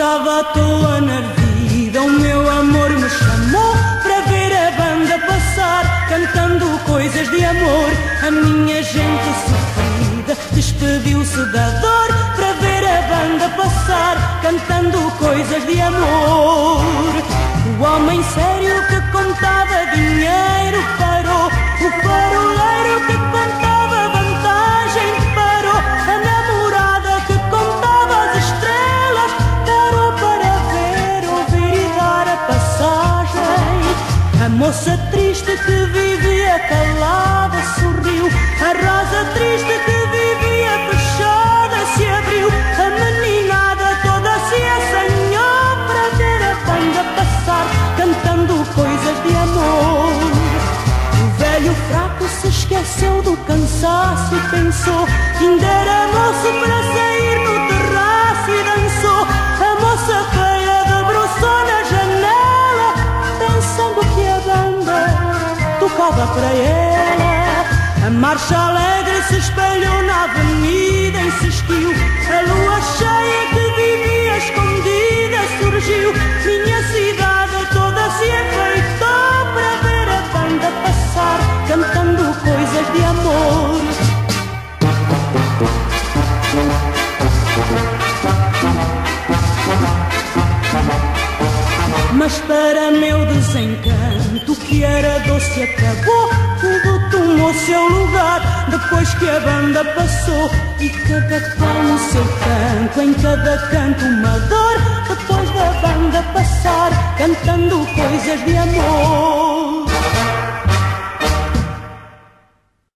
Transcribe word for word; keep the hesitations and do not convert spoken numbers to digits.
estava à toa na vida, o meu amor me chamou para ver a banda passar, cantando coisas de amor. A minha gente sofrida despediu-se da dor para ver a banda passar, cantando coisas de amor. O homem sério que contava dinheiro parou, o faroleiro que contava vantagem parou, a namorada que contava as estrelas parou para ver, ouvir e dar a passagem. A moça triste que vivia calada sorriu, a rosa triste que vivia fechada se abriu, a meninada toda se assanhou para ver a banda passar, cantando coisas de amor. O velho fraco se esqueceu do cansaço e pensou que ainda era moço para sair no terraço e dançou. A moça feia debruçou na janela, pensando que a banda tocava para ela. A marcha alegre se espelhou na avenida e se esquiu, a lua cheia que vivia escondida surgiu. Minha cidade toda se enfeitou para ver a banda passar, cantando coisas de amor. Mas para meu desencanto, que era doce acabou, tudo tomou seu lugar depois que a banda passou. E cada qual no seu canto, em cada canto uma dor, depois da banda passar, cantando coisas de amor.